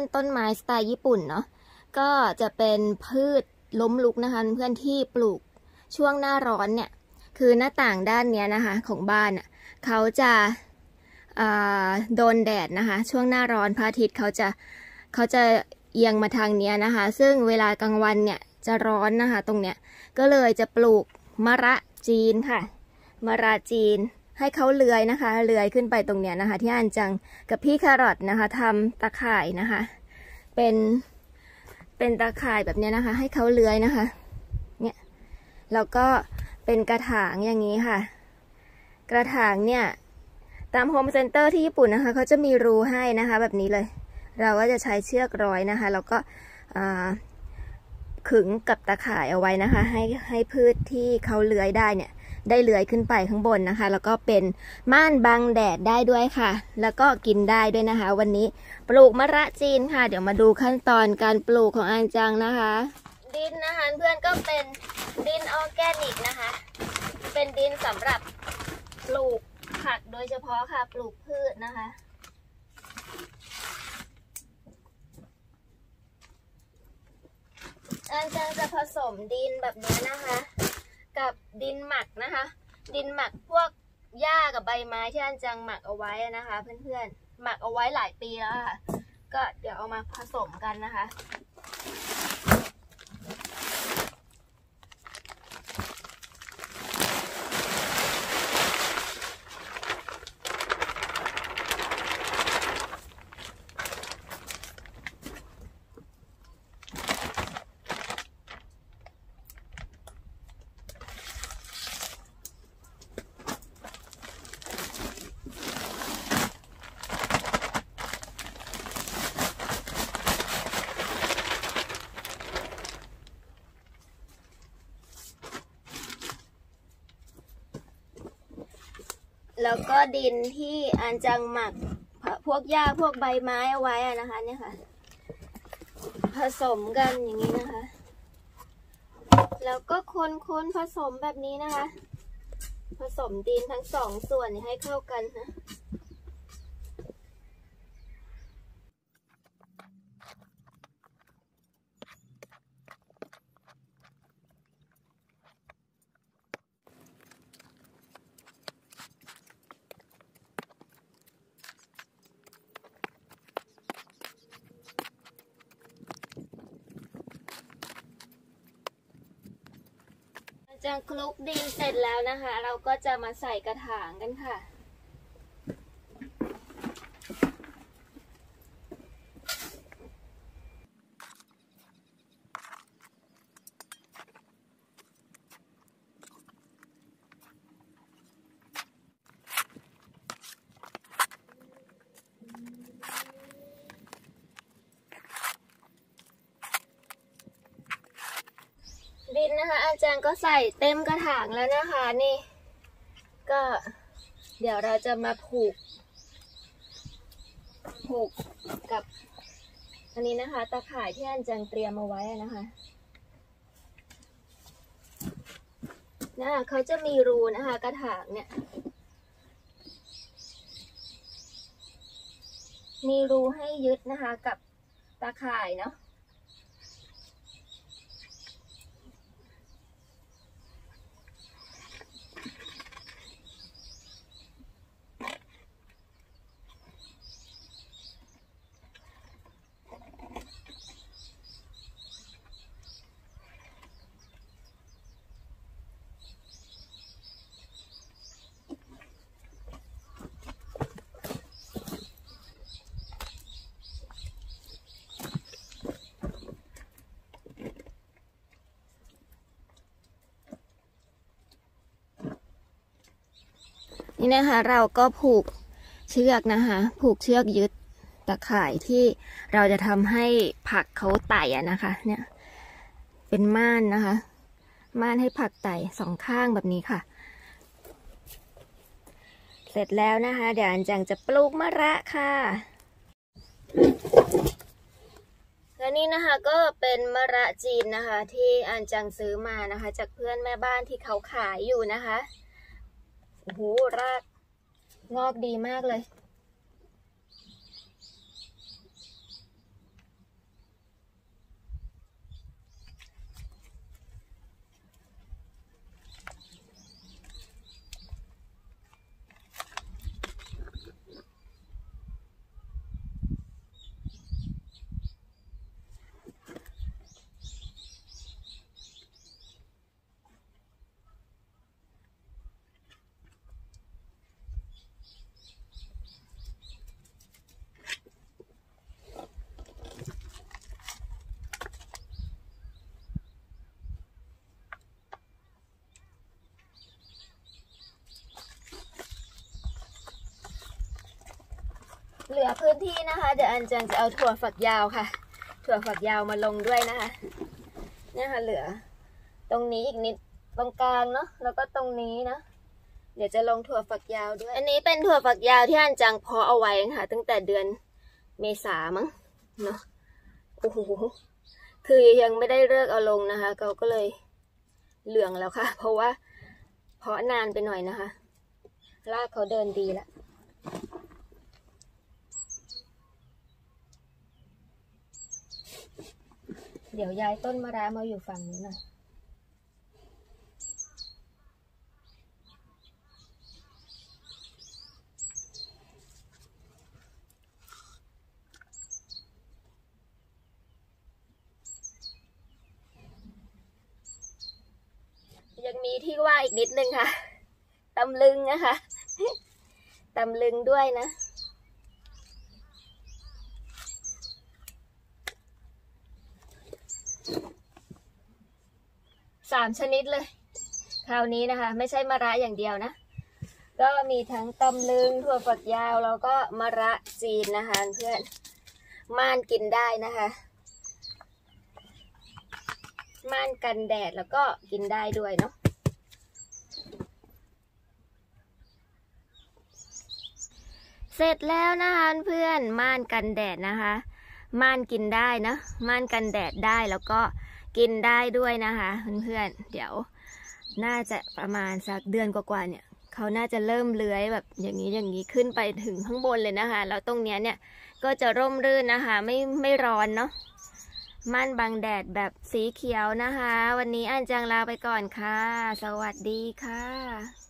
ต้นไม้สไตล์ญี่ปุ่นเนาะก็จะเป็นพืชล้มลุกนะคะเพื่อนที่ปลูกช่วงหน้าร้อนเนี่ยคือหน้าต่างด้านเนี้ยนะคะของบ้านเขาจะโดนแดดนะคะช่วงหน้าร้อนพระอาทิตย์เขาจะเอียงมาทางเนี้ยนะคะซึ่งเวลากลางวันเนี่ยจะร้อนนะคะตรงเนี้ยก็เลยจะปลูกมะระจีนค่ะมะระจีนให้เขาเลื้อยนะคะเลื้อยขึ้นไปตรงเนี้ยนะคะที่อันจังกับพี่แครอทนะคะทำตะข่ายนะคะเป็นตะข่ายแบบนี้นะคะให้เขาเลื้อยนะคะเนี่ยแล้วก็เป็นกระถางอย่างนี้ค่ะกระถางเนี่ยตามโฮมเซ็นเตอร์ที่ญี่ปุ่นนะคะเขาจะมีรูให้นะคะแบบนี้เลยเราก็จะใช้เชือกร้อยนะคะแล้วก็ขึงกับตะข่ายเอาไว้นะคะให้พืชที่เขาเลื้อยได้เนี่ยได้เลื้อยขึ้นไปข้างบนนะคะแล้วก็เป็นม่านบังแดดได้ด้วยค่ะแล้วก็กินได้ด้วยนะคะวันนี้ปลูกมะระจีนค่ะเดี๋ยวมาดูขั้นตอนการปลูกของอันจังนะคะดินนะคะเพื่อนก็เป็นดินออร์แกนิกนะคะเป็นดินสำหรับปลูกผักโดยเฉพาะค่ะปลูกพืชนะคะอันจังจะผสมดินแบบนี้นะคะกับดินหมักนะคะดินหมักพวกหญ้ากับใบไม้ที่อันจังหมักเอาไว้นะคะเพื่อนๆหมักเอาไว้หลายปีแล้วค่ะก็เดี๋ยวเอามาผสมกันนะคะแล้วก็ดินที่อันจังหมักพวกหญ้าพวกใบไม้เอาไว้นะคะเนี่ยค่ะผสมกันอย่างนี้นะคะแล้วก็คนผสมแบบนี้นะคะผสมดินทั้งสองส่วนให้เข้ากันนะจะคลุกดินเสร็จแล้วนะคะเราก็จะมาใส่กระถางกันค่ะดินนะคะอาจารย์ก็ใส่เต็มกระถางแล้วนะคะนี่ก็เดี๋ยวเราจะมาผูกกับอันนี้นะคะตะข่ายที่อาจารย์เตรียมเอาไว้นะคะเขาจะมีรูนะคะกระถางเนี่ยมีรูให้ยึดนะคะกับตะข่ายเนาะนี่นะคะเราก็ผูกเชือกนะคะผูกเชือกยึดตะข่ายที่เราจะทำให้ผักเขาไต่นะคะเนี่ยเป็นม่านนะคะม่านให้ผักไต่สองข้างแบบนี้ค่ะเสร็จแล้วนะคะเดี๋ยวอันจังจะปลูกมะระค่ะและนี่นะคะก็เป็นมะระจีนนะคะที่อันจังซื้อมานะคะจากเพื่อนแม่บ้านที่เขาขายอยู่นะคะโอ้โหรากงอกดีมากเลยลือพื้นที่นะคะเดี๋ยวอันจังจะเอาถั่วฝักยาวค่ะถั่วฝักยาวมาลงด้วยนะคะเนี่ยค่ะเหลือตรงนี้อีกนิดตรงกลางเนาะแล้วก็ตรงนี้นะเดี๋ยวจะลงถั่วฝักยาวด้วยอันนี้เป็นถั่วฝักยาวที่อันจังเพาะเอาไว้ค่ะตั้งแต่เดือนเมษามั้งเนาะโอ้โหคือยังไม่ได้เลิกเอาลงนะคะเขาก็เลยเหลืองแล้วค่ะเพราะว่าเพาะนานไปหน่อยนะคะรากเขาเดินดีแล้วเดี๋ยวย้ายต้นมะระมาอยู่ฝั่งนี้หน่อยยังมีที่ว่าอีกนิดนึงค่ะตำลึงนะคะตำลึงด้วยนะ3 ชนิดเลยคราวนี้นะคะไม่ใช่มะระอย่างเดียวนะก็มีทั้งตำลึงถั่วฝักยาวแล้วก็มะระจีนนะคะเพื่อนม่านกินได้นะคะม่านกันแดดแล้วก็กินได้ด้วยเนาะเสร็จแล้วนะคะเพื่อนม่านกันแดดนะคะม่านกินได้นะม่านกันแดดได้แล้วก็กินได้ด้วยนะคะเพื่อนๆเดี๋ยวน่าจะประมาณสักเดือนกว่าๆเนี่ยเขาน่าจะเริ่มเลื้อยแบบอย่างนี้ขึ้นไปถึงข้างบนเลยนะคะแล้วตรงเนี้ยเนี่ยก็จะร่มรื่นนะคะไม่ร้อนเนาะม่านบังแดดแบบสีเขียวนะคะวันนี้อันจังลาไปก่อนค่ะสวัสดีค่ะ